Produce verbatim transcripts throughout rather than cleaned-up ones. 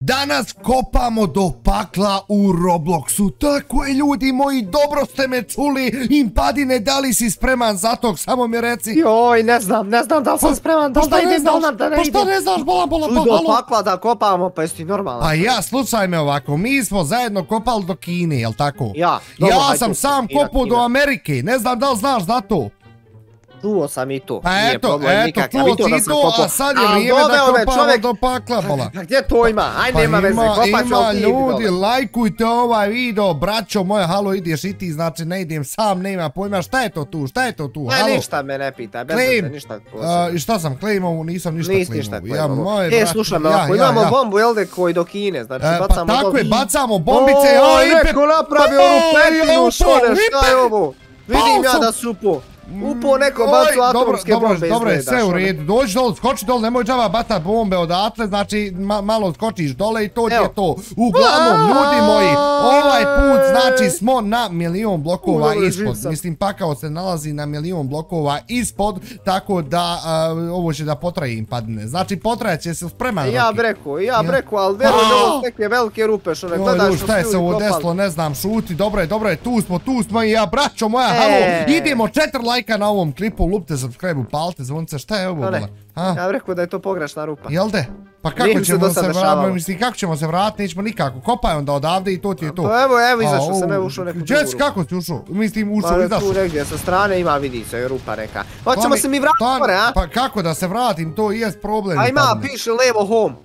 Danas kopamo do pakla u Robloxu. Tako je, ljudi moji, dobro ste me čuli. Impadine, da li si spreman za to? Samo mi reci. Joj, ne znam, ne znam da li sam spreman, da li da idem, da li da ne idem. Pa šta ne znaš, bolan, bolan, bolan. Do pakla da kopamo, pa jesi ti normalan. Pa ja, slušaj me ovako, mi smo zajedno kopali do Kine, jel tako? Ja. Ja sam sam kopao do Amerike, ne znam da li znaš za to. Čuo sam i to. Pa eto, eto, čuo ti to, a sad je vrijeme da kopamo do pakla, bola. Pa gdje to ima? Aj, nema veze, kopat ću ti. Ima, ljudi, lajkujte ovaj video, braćo moje, halo, ideš i ti, znači ne idem sam, nema pojma, šta je to tu, šta je to tu, halo? Ne, ništa me ne pita, bez veze, ništa posebno. I šta sam, klejmovu, nisam ništa klejmovu. Nisi ništa klejmovu. E, slušaj me, ako imamo bombu, jel de, koji do Kine, znači bacamo bombu. Pa tako je, bacamo bombice, o, neko napravio rupetinu, šone, šta je ovo? Vidim ja da su upo. Upo neko bacu atomske bombe izgleda. Dobro je, sve u redu. Dođi dole, skoči dole, nemoj džava batat bombe odatle, znači malo skočiš dole i to ti je to. Uglavnom, ljudi moji, ovaj put znači smo na milion blokova ispod. Mislim, pakao se nalazi na milion blokova ispod, tako da ovo će da potraje Impadine. Znači, potrajat će se spreman. Ja breko, ja breko, ali veruj da ovo neke velike rupe što ne gledaš što šta je se ovo desilo, ne znam, šuti, dobro je, dobro je, tu smo, tu smo i ja, braćo moja, halo, idemo, četiri lajka na ovom klipu, lupte subscribe, upalite zvonce, šta je ovo, bola? Ja bih rekao da je to pogrešna rupa. Jel de? Pa kako ćemo se vratiti, mislim, kako ćemo se vratiti, nećemo nikako, kopaj onda odavde i to ti je to. Pa evo, evo, izašao sam, evo ušao neku drugu rupu. Kako si ušao? Mislim, ušao, izašao. Pa tu negdje sa strane ima, vidi se, rupa neka. Hoćemo se mi vratiti gore, a? Pa kako da se vratim, to i jest problem. A ima, piše levo home.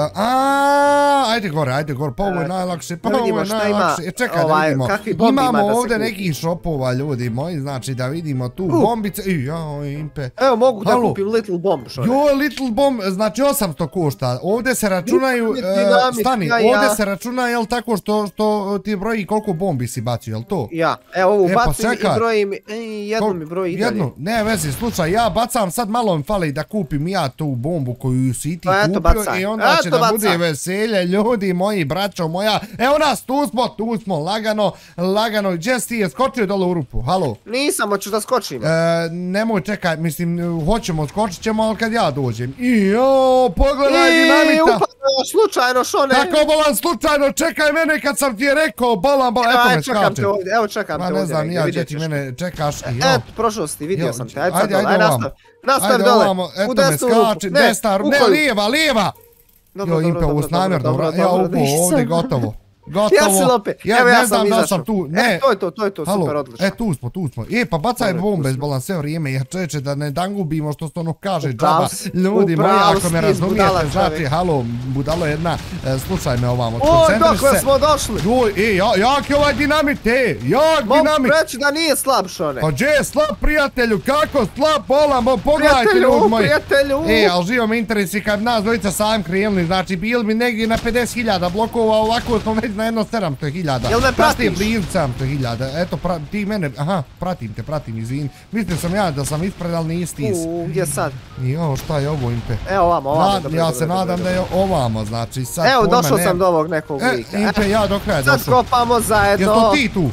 Aaaa, ajde gore, ajde gore, pa ovo je najlakše, pa ovo je najlakše. Čekaj da vidimo, imamo ovdje nekih shopova, ljudi moji, znači da vidimo tu bombice. Jao, Impe. Evo, mogu da kupim Little Bomb, što ne? Joj, Little Bomb, znači osamsto košta. Ovdje se računaju, stani, ovdje se računa, jel tako što ti broji koliko bombi si bacio, jel to? Ja, evo ovu bacim i brojim, jednu mi broji i dalje. Jednu, ne vezi, slučaj, ja bacam, sad malo mi fali da kupim ja tu bombu koju si ti kupio i onda će da bude veselje, ljudi moji, braćo moja. Evo nas, tu smo, tu smo, lagano, lagano. Gdje si je skočio dole u rupu, halo? Nisam, hoću da skočim. Nemoj, čekaj, mislim, hoćemo, skočit ćemo, ali kad ja dođem. Ijo, pogledaj dinamita. I upadno, slučajno, što ne? Tako, bolan, slučajno, čekaj mene kad sam ti je rekao, bolan, bolan, eto me skače. Čekam te ovdje, evo čekam te ovdje. Ma ne znam, ja, gdje ti mene čekaš. Eto, prošao si ti, vidio sam te, ajde sad dole, ajde nastav. Nastav dole, u desnu rupu. Ne, lijeva, lijeva. Jo, Impe, ovo s namjerno, ja upo ovdje, gotovo. Gotovo. Ja si lope, evo ja sam izašao. E, to je to, to je to, super odlično. E, tu smo, tu smo. E, pa bacaj bombe zbolan sve vrijeme, jer čeče da ne dangubimo što se ono kaže džaba. Ljudi moji, ako me razumijete, znači, halo, budalo jedna, slušaj me ovamo, koncentriš se. O, dokle smo došli. E, jak je ovaj dinamit, e, jak dinamit. Mogu reći da nije slab, šone. Pa gdje je slab, prijatelju, kako slab, bolan, pogledajte ljudi moji. Prijatelju, E, ali živo me interesi kad nas dvojica sam krenuli, znači, bili bi negdje na pedeset hiljada blokova, ovako smo već na jedno sedamsto hiljada. Jel me pratiš? Blizu sedamsto hiljada. Eto, ti mene, aha, pratim te, pratim, izvin. Mislim sam ja da sam ispred, ali nisi ti. Uuu, gdje sad? Jo, šta je ovo, Impe? Evo ovamo, ovamo. Ja se nadam da je ovamo, znači sad... Evo, došao sam do ovog nekog lika. Impe, ja do kraja došao. Sad kopamo zajedno. Jel to ti tu?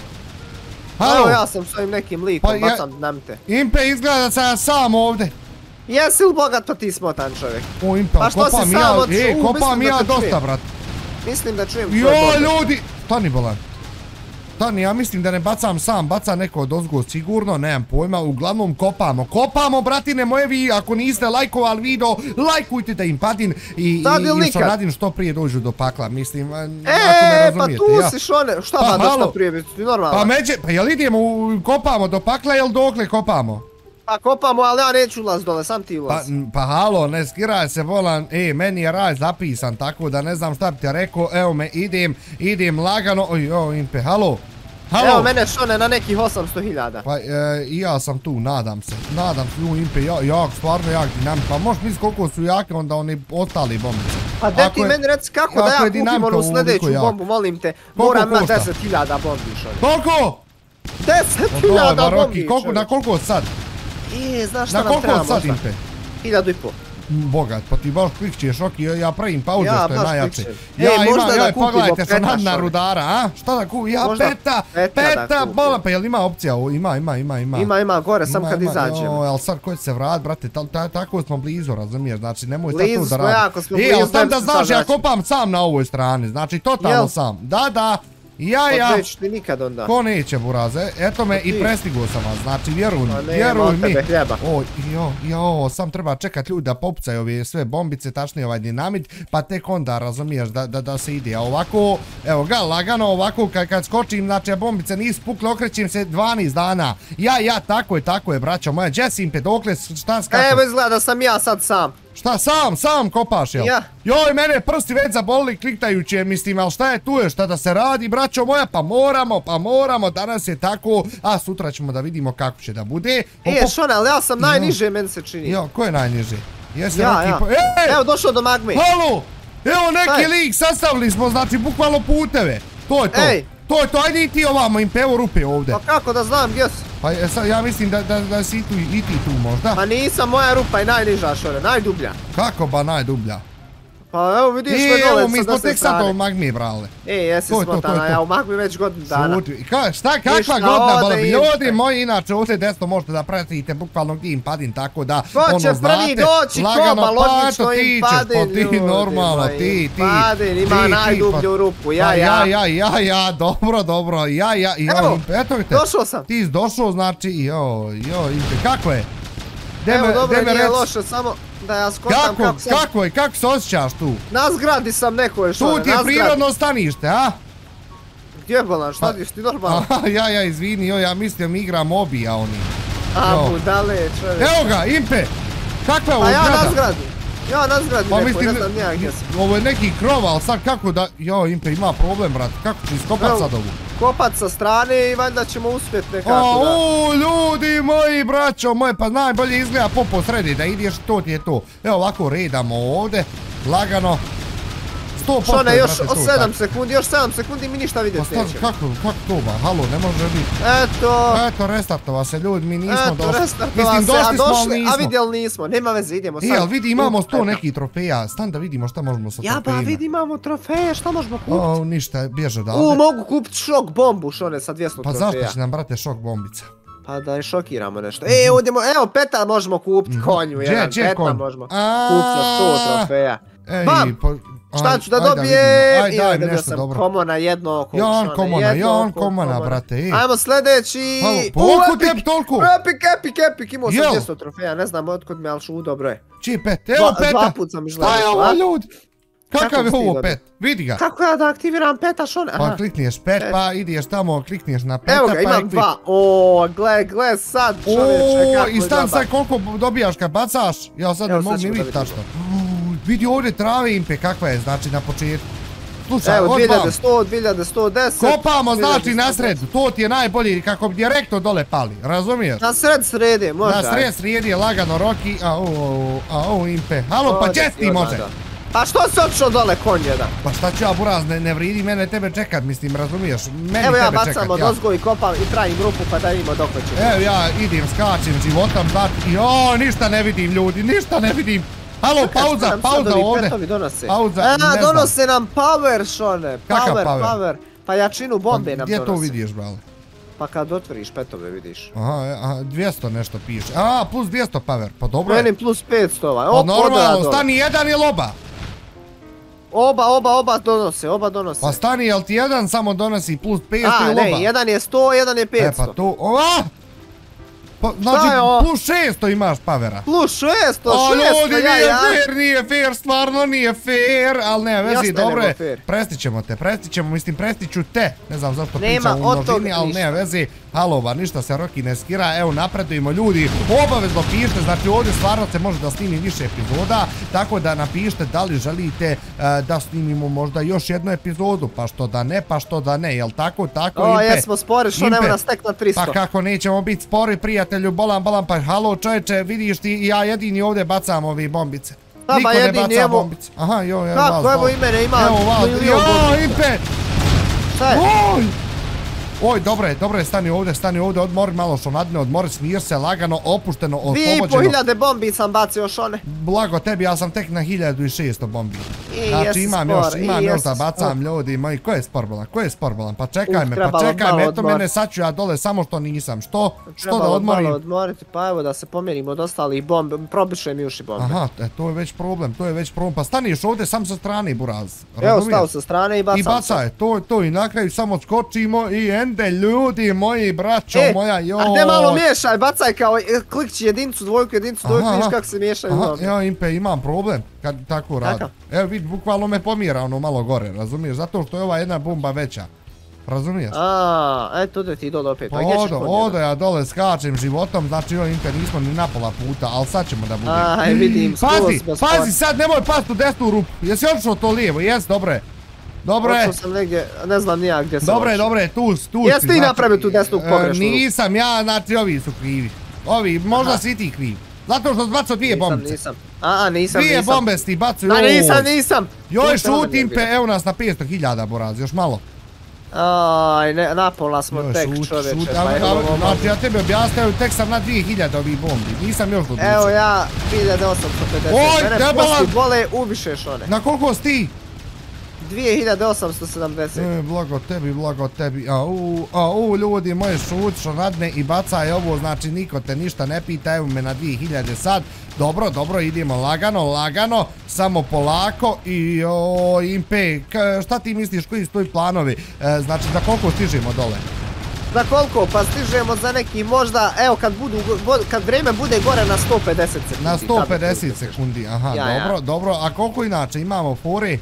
Evo, ja sam s ovim nekim likom, bacam dinamite. Impe, izgleda da sam sam ovdje. Jesi li bogato ti smotan čovjek? O, Impe, kopam ja, e, kopam ja dosta, brat. Mislim da čujem tvoj bombe. Jo, ljudi! Stani, bolan. Stani, ja mislim da ne bacam sam, baca neko od ozgo sigurno, nemam pojma, uglavnom kopamo. Kopamo, bratine moje, vi ako niste lajkovali video, lajkujte da Impadin i još radim što prije dođu do pakla, mislim, ako me razumijete. E, pa tu si šone, šta ba dosta prije biti, normalno. Pa međe, pa jel idemo, kopamo do pakla, jel dokle kopamo? Pa kopamo, ali ja neću ulaz dole, sam ti ulaz. Pa halo, ne skiraj se, bolan, e, meni je raj zapisan, tako da ne znam šta bi ti rekao, evo me, idem, idem lagano, oj, oj, Impe, halo, halo. Evo mene šone na nekih osamsto hiljada. Pa i ja sam tu, nadam se, nadam se, u Impe, jak, stvarno jak dinamit, pa možeš misliti koliko su jake onda oni ostali bombice. Pa de ti meni reci kako da ja kupim onu sljedeću bombu, molim te, moram imati deset hiljada bombi šone. Koliko? deset hiljada bombi šone. Na koliko sad? Eee, znaš šta nam treba možda? Na koliko sad, Impe? Hiljadu i pol. bogat, pa ti baš klikćeš, ok, ja pravim pauze Ja, što je baš najjače. klikćem. Ja Ej, imam, možda da joj, kupimo pogledajte peta, sad na Šone. rudara, a? Šta da kupim? Ja, Možda peta, peta da peta, kupim. bola, pa jel ima opcija ovo? Ima, ima, ima, ima. Ima, ima, gore, sam Ima, kad ima, izađemo. joj, ali sad ko će se vrat, brate, ta- ta- tako smo blizu, razumiješ, znači nemoj sad Blizu tu da smo, radi. jako smo E, blizu, ali sam tebi da se znaš, sad ja vraćam. kopam sam na ovoj strani, znači totalno Jel? sam. Da, da, ja, Pa ja. neću ti nikad onda. Ko neće, buraze? Eto me Pa i ti. prestigao sam vas, znači vjeruj mi, Pa nema vjeruj od mi. tebe hljeba. O, jo, jo, sam treba čekat ljudi da popucaju ove sve bombice, tačnije ovaj dinamit, pa tek onda razumiješ da, da, da se ide. A ovako, evo ga, lagano ovako kad, kad skočim, znači bombice nisu pukle, okrećim se dvanaest dana. Ja, ja, tako je, tako je, braćo moja, Jessim, pedokle, šta skako? Evo izgleda da sam ja sad sam. Šta, sam, sam kopaš, jel? Ja. Joj, mene prsti već zabolili kliktajući je, mislim, ali šta je tu je, šta da se radi, braćo moja, pa moramo, pa moramo, danas je tako, a sutra ćemo da vidimo kako će da bude. E, Šone, ali ja sam najniže, meni se čini. Jo, ko je najniži? Jesi Ja, neki ja. po- Ej! Evo, došao do magme. Halo! Evo neki Šta je? lik, sastavili smo, znači, bukvalno puteve. To je to. Ej! To je to, ajde i ti ovamo, im pevo rupe ovdje. Pa kako da znam gdje si? Pa e, sad, ja mislim da, da, da si i tu, i ti tu možda. Pa nisam, moja rupa je najniža, Šone, najdublja. Kako ba najdublja? Pa evo vidiš E, me dole evo, mi sa smo desne tek sad strane. u magmi, brale. E, jesi To je to, to je smotana, to. ja u magmi već godinu dana. Šuti. Ka, šta, kakva Ništa, godina, ode bala im. ljudi moji, inače ovdje desno možete da pratite bukvalno gdje im padim, tako da, Ko će ono, prvi znate, doći, lagano, koba, pa logično eto, im ti ćeš, padin, pa ti ljudi normalno, moji. ti, ti, Padin, ima ti, ti, najdublju pa- rupu, ja, pa ja. ja, ja, ja, dobro, dobro, ja, ja, ja, Evo, eto te, došao sam. ti si došao, znači, jo, jo, Impe, kako je? De Evo, me- dobro, de me nije reci, loše, samo da ja skotam Kako, kako sam. kako je, kako se osjećaš tu? Na zgradi sam neko je, Šone, Tu na ti je zgradi. prirodno stanište, a? Gdje bolan, šta ti, ti normalno? Aha, ja, ja, izvini, jo, ja mislim igram obija oni. A, jo. budale, čovječ. Evo ga, Impe! Kakva je ovo Pa ja na zgrada? zgradi. Ja na zgradi Pa neko, mislim, ne znam nijak gdje sam. ovo je neki krov, ali sad kako da... Jo, Impe ima problem, brat, kako ću iskopat Evo, sad ovu? Kopat sa strane i valjda ćemo uspjet O, nekako da... u, ljudi moji, braćo moje, pa najbolje izgleda po po sredi, da ideš, to ti je to. Evo ovako redamo ovdje, lagano. sto posto Šone, je, još brate, to, sedam tak. sekundi, još sedam sekundi mi ništa Pa vidjeti šta, nećemo. kako, kako to ba, halo, ne može biti. Eto, Eto, restartova se, ljudi, mi nismo eto, došli. restartova Mislim, se, a došli smo, ali došli, nismo. a vidjeli nismo, nema veze, idemo sad. E, ali vidi, imamo sto Kupit. nekih trofeja, stan da vidimo šta možemo sa Ja, pa trofejima. vidi, imamo trofeje, šta možemo kupiti? O, ništa, bježe U, odavde. mogu kupiti šok bombu, Šone, sa dvjesto Pa trofeja. zašto će nam, brate, šok bombica? Pa da je šokiramo nešto. E, udemo, evo, peta možemo kupiti, konju, Gdje, jedan, gdje je peta konj? možemo A. kupiti sa sto trofeja. Ej, Bam! po- Šta aj- ću da aj vidimo. dobijem? Aj, I daj dobio nešto sam dobro. komona, jedno oko, Jan Šone, komona, jedno Jan oko komona, brate, ej. Ajmo sljedeći. Halo, pa U, otkud epic, tebi toliko? Epic, epic, epic, imao sam Jel? dvjesto trofeja, ne znam otkud mi, ali šu, dobro je. Čiji pet? Evo Dva- peta! dva put sam izgledao, Šta je ovo, a? ljudi? Kakav Kako je si ti ovo dobio? pet? Vidi ga. Kako ja da aktiviram peta, Šone? Pa Aha. klikniješ pet, Pet. pa ideš tamo, klikniješ na peta, Evo ga, pa imam je klik- dva. O, gle, gle sad, čovječe, O, kako i je stan dobar. sad koliko dobijaš kad bacaš? Ja sad ne Evo, sad mogu ni ćemo da vidjeti vidimo. tačno. U, vidi ovdje trave, Impe, kakva je, znači na početku. Slušaj, Evo, odmah. dvije hiljade sto, dvije hiljade sto deset. Kopamo, znači, dvije hiljade na sto deset. sredu, to ti je najbolji, kako bi direktno dole pali, razumiješ? Na sred srede, može. Na sred srijedi je lagano Roki, a o, a o, Impe. Halo, pa čest ti može. Pa što si otišao dole, konj jedan? Pa šta ću ja, buraz, ne, ne vridi mene tebe čekat, mislim, razumiješ? Meni Evo ja tebe bacam čekat, od ja. ozgo i kopam i pravim grupu pa da vidimo dok će. Evo ja idem, skačem životom, znači, jo, ništa ne vidim ljudi, ništa ne vidim. Halo, pauza, pauza ovdje. Pauza, A, ne znam. donose nam power, Šone. Kakav Power, power? power. Pa jačinu bombe nam donose. Gdje to vidiš, brale? Pa kad otvoriš petove vidiš. Aha, e, aha, dvjesto nešto piše. A, plus dvjesto power, pa dobro je. Meni plus petsto ovaj. Pa normalno, stani jedan ili oba? Oba, oba, oba donose, oba donose. Pa stani, jel ti jedan samo donosi plus petsto A, ili oba? ne, jedan je sto, jedan je E petsto. pa to, ova! Pa, znači, je ovo? plus šesto imaš pavera. Plus šesto, O, šesto, ljudi, ja, nije ja. fair, nije fair, stvarno nije fair, ali ne, vezi, Jasno je dobro nego je, fair. prestićemo te, prestićemo, mislim, prestiću te, ne znam zašto Nema pričam u od toga množini, ali ništa. ne, vezi, halo, bar ništa se Roki ne skira, evo, napredujemo ljudi, obavezno pišite, znači ovdje stvarno se može da snimi više epizoda, tako da napišite da li želite e, da snimimo možda još jednu epizodu, pa što da ne, pa što da ne, jel tako, tako, O, Impe? jesmo spori, što Impe. nema nas tek na tristo. Pa kako nećemo biti spori, prijatelju, bolan, bolan, pa halo čovječe, vidiš ti, ja jedini ovdje bacam ovi bombice. Pa, Niko pa ne jedini, baca evo. bombice. Aha, jo, evo Kako, vas, evo vas. i mene ima Evo vas, milion jo, bombica. Impe! Šta je? Oj! Oj, dobro je, dobro je, stani ovdje, stani ovdje, odmori malo šonadne, odmori, smir se, lagano, opušteno, Dvije i po oslobođeno. hiljade bombi sam bacio šone. Blago tebi, ja sam tek na hiljadu i šesto bombi. I Znači jesi imam spor, još, i imam još jesi da bacam spor. ljudi moji, ko je sporbolan, ko je sporbolan, pa čekaj Uh, me, pa trebalo čekaj me, malo eto odmor. mene sad ću ja dole, samo što nisam, što, što da Trebalo malo odmorim? odmoriti, pa evo da se pomjerim od ostalih bombe, probišujem još i bombe. Aha, e, to je već problem, to je već problem, pa staniš ovdje sam sa strane, buraz, Evo razumiješ? stao sa strane i bacam. I bacaj, to je to, i na kraju samo skočimo i ende ljudi moji, braćo E, moja, joj. a gdje malo miješaj, bacaj kao e, klikći jedinicu, dvojku, jedinicu, dvojku, Aha, vidiš aha. kako se miješaju Aha, bombe. evo Impe, imam problem kad tako radi. Kakav? Evo vidi, bukvalno me pomjera ono malo gore, razumiješ? Zato što je ova jedna bomba veća. Razumiješ? A, eto ode ti dole opet, Pa pa gdje ćeš odo, kod odo njega? ja dole skačem životom, znači evo Impe nismo ni na pola puta, ali sad ćemo da budemo. Aj, vidim, skroz Pazi, smo sport. pazi sad, nemoj past u desnu rupu. Jesi otišao to lijevo? Jes, dobro je. Dobro je. Otišao sam negdje, ne znam nijak gdje sam Dobro je, otišao. dobro je, tu si, tu si. Jesi ti znači, napravio tu desnu e, pogrešnu rupu? Nisam ja, znači ovi su krivi. Ovi, možda Aha. si ti kriv. Zato što si bacao dvije Nisam, bombice. nisam. A, a, nisam, Dvije nisam. bombe si ti bacao. Da, joj. nisam, nisam. Joj, Pušta, onda šutim nije pe, bilo. evo nas na petsto hiljada, Boraz, još malo. Aj, ne, napola smo Joj, tek šut, čovječe, šut, pa a- evo a- ovo. Znači, ja tebi objasnjaju, tek sam na dvije hiljade ovih bombi, nisam još odlučio. Evo ja, hiljadu osamsto pedeset. Oj, Mene debela- pusti vole uviše šone. Na koliko si ti? dvije hiljade osamsto sedamdeset. E, blago tebi, blago tebi, au, au, ljudi moji, šut, šonadne i bacaj ovo, znači niko te ništa ne pita, evo me na dvije hiljade sad. Dobro, dobro, idemo lagano, lagano, samo polako i o, Impe, k- šta ti misliš, koji su tvoji planovi, e, znači za koliko stižemo dole? Za koliko? Pa stižemo za neki možda, evo kad budu, go- kad vrijeme bude gore na sto pedeset sekundi. Na sto tada pedeset stižemo. sekundi, aha, Ja, ja. dobro, dobro, a koliko inače imamo fore?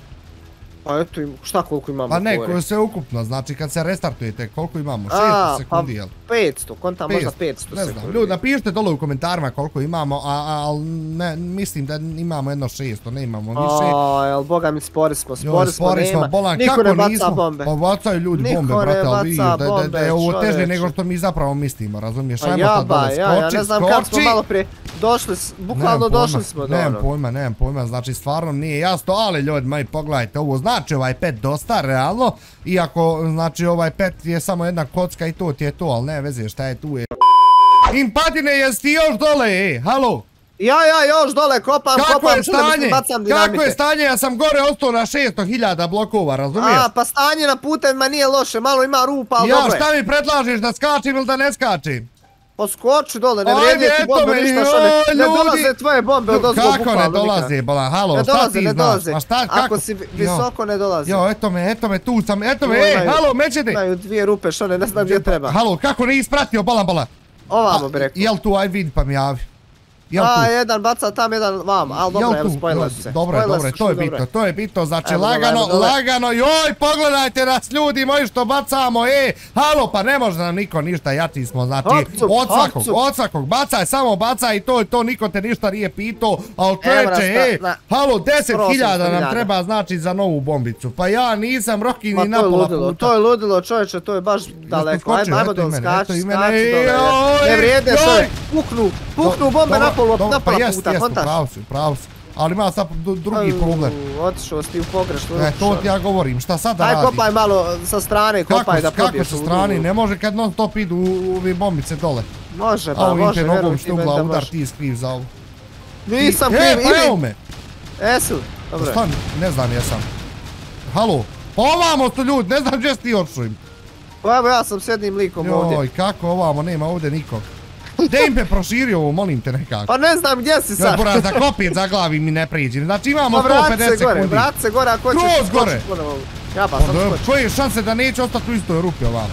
Pa eto, im- šta koliko imamo Pa ne, fore? koje sve ukupno, znači kad se restartujete, koliko imamo? A, šest sekundi, jel? Pa petsto, kontam možda petsto Ne znam, sekundi. ljudi, napišite dole u komentarima koliko imamo, a, a, al ne, mislim da imamo jedno šesto, ne imamo više. Aj, jel boga mi spori smo, Joj, spori smo, spori smo, nema. bolan, Niko kako ne baca nismo? bombe. Pa bacaju ljudi Niko bombe, ne brate, ali baca vidiš da, da, da bombe, je ovo teže čovječe. nego što mi zapravo mislimo, razumiješ? Pa Ajmo sad jaba, dole, ja, ja skoči, ne znam kako smo skoči. malo prije došli, s- bukvalno došli smo do Nemam onog. pojma, nemam pojma, znači stvarno nije jasno, ali ljudi moji pogledajte ovo, znači ovaj pet dosta realno, iako znači ovaj pet je samo jedna kocka i to ti je to, ali ne veze šta je tu je. Impadine, jesi ti još dole, ej, halo? Ja, ja, još dole kopam, Kako kopam, je što da stanje? mislim bacam dinamite. Kako je stanje? Ja sam gore ostao na šesto hiljada blokova, razumiješ? A, pa stanje na putevima nije loše, malo ima rupa, ali Ja, dobro je. šta mi predlažiš, da skačim ili da ne skačim? Poskoči dole, ne Ajde, vrijedi ti eto bombe me, ništa joj, što ne, ne ljudi. dolaze tvoje bombe od ozgo Kako bukvalno ne nikad. dolaze, bolan, halo, Ne šta dolaze, ti ne znaš? dolaze. Ma šta, kako? Ako si vi- visoko ne dolaze. Jo, eto me, eto me, tu sam, eto me, Joj, ej, imaju- halo, mećete. Imaju dvije rupe što ne, ne znam gdje treba. Halo, kako nisi pratio, bolan, bolan? Ovamo bi rekao. Jel tu, aj vidi pa mi javi. Jel tu? A, jedan baca tam, jedan vam, ali dobro, Jel evo, tu? spojila Jel- su se. Dobro je, Spojila dobro je, su, to je što dobro bitno, to je bitno, znači Ajmo dole, lagano, ajmo dole. lagano, joj, pogledajte nas ljudi moji što bacamo, ej, halo, pa ne može nam niko ništa, jači smo, znači, Hopcup, od svakog, hopcup. od svakog, bacaj, samo bacaj i to je to, niko te ništa nije pitao, ali Evo čovječe, nas na- ej, na- halo, deset skoro hiljada osamsto nam hiljada. treba, znači, za novu bombicu, pa ja nisam Rocky Ma ni to na je pola ludilo, puta. to je ludilo čovječe, to je baš daleko. skočio, Ajmo, ajmo eto i dole, mene, skači, eto i skači mene, dole. joj, Ne vrijede joj. što je, puknu, puknu bombe na polu, Dobro, na pa pola jest, puta, jest, kontaš? upravo si, upravo si, ali ima sad dru- drugi problem. Otišao si ti u pogrešnu E, ruku. to ti ja govorim, šta sad da Aj radim? kopaj malo sa strane, Kako, kopaj da kako probiješ sa u strane, drugu. ne može kad non stop idu u ove bombice dole. Može, A pa ovim može, te nogom veruj ti meni štugla da udar, može. ti skriv za ovo. Nisam E, kriv, pa evo ili... me. Esu, dobro je. Šta, ne znam jesam. Halo, pa ovamo su ljudi, ne znam gdje si ti otišao im. Pa evo ja sam s jednim likom ovdje. Joj, kako ovamo, nema ovdje nikog. Gdje im pe proširio ovo, molim te nekako. Pa ne znam gdje si Joj, sad. Boraz, da kopit za glavi mi ne priđi. Znači imamo Pa sto vrat se pedeset gore, sekundi. vrat se gore ako ćeš Skroz gore. skočit ponovo. Ja pa Pa sam dobro, skočit. koje je šanse da neće ostati u istoj rupi ovamo?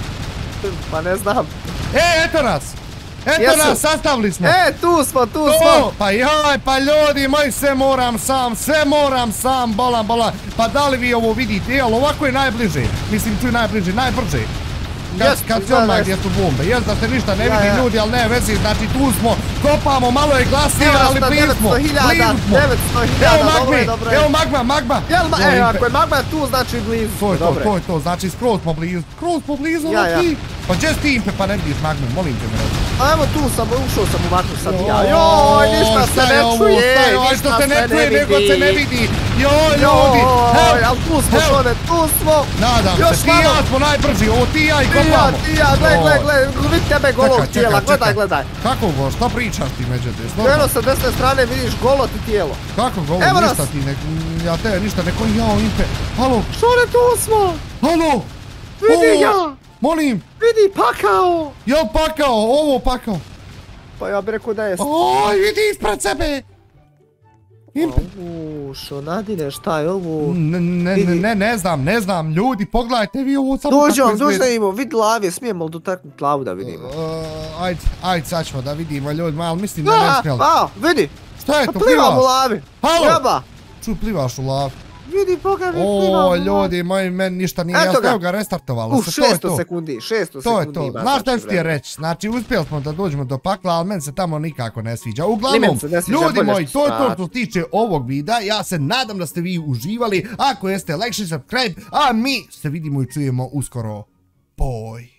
Pa ne znam. E, eto nas! Eto Jesu. nas, sastavili smo! E, tu smo, tu smo. To, pa jaj, pa ljudi moji, sve moram sam, sve moram sam, bolan, bolan. Pa da li vi ovo vidite, jel ovako je najbliže? Mislim, tu je najbliže, najbrže. Kad, Jest, kad se izgleda odmah jest. gdje su bombe, jest da se ništa ne Ja, vidi ja. ljudi, ali ne vezi, znači tu smo, kopamo, malo je glasnije, Evo nas ali na blizu smo, devetsto hiljada, blizu smo. devetsto Evo hiljada, dobro magme, je, dobro je. evo magma, magma. Jel ma, Joj, e, Impe. ako je magma tu, znači blizu. To je to, Dobro je. to je to, znači skroz smo blizu, skroz smo blizu, Ja, ja. Rocky. Pa gdje si ti Impe pa ne vidiš Magnu, molim te me reći. A evo tu sam, ušao sam u vatru sad ja. Joj, ništa se ne čuje, ništa se ne vidi. Nego se ne vidi. Joj, ljudi. Joj, ali tu smo šone, tu smo. Nadam se, ti i ja smo najbrži, ovo ti i ja i kopamo. Ti i ja, gledaj, gledaj, gledaj, vidi tebe golog tijela, gledaj, gledaj. Kako golo, šta pričaš ti međutim? Eno sa desne strane vidiš golo ti tijelo. Kako golo, ništa ti ne, ja te ništa neko, jao Impe, halo. Šone, tu smo. Halo. Vidi ga. Molim. Vidi, pakao. Jel pakao, ovo pakao. Pa ja bih rekao da jest. Oj, vidi ispred sebe. Impe. Uuu, Šonadine, šta je ovo? Ne, ne, ne, ne znam, ne znam, ljudi, pogledajte vi ovo samo kako izgleda. izgleda. Dođemo, vidi lave, smijemo li dotaknuti lavu da vidimo? Ajde, ajde, sad ćemo da vidimo ljudima, ali mislim da ne smijeli. A, vidi. Šta je to, plivaš? Plivam u lavi. Halo. Jeba. Ču, plivaš u lavi. Vidi, boga mi plivam u lavi. O, ljudi, moji, meni ništa nije jasno, evo ga restartovalo se, to je to. šesto sekundi, šesto sekundi. To je to, znaš šta ću ti je reći, znači uspjeli smo da dođemo do pakla, ali meni se tamo nikako ne sviđa. Uglavnom, ljudi moji, to je to što se tiče ovog videa, ja se nadam da ste vi uživali, ako jeste, like, share, subscribe, a mi se vidimo i čujemo uskoro. Boj.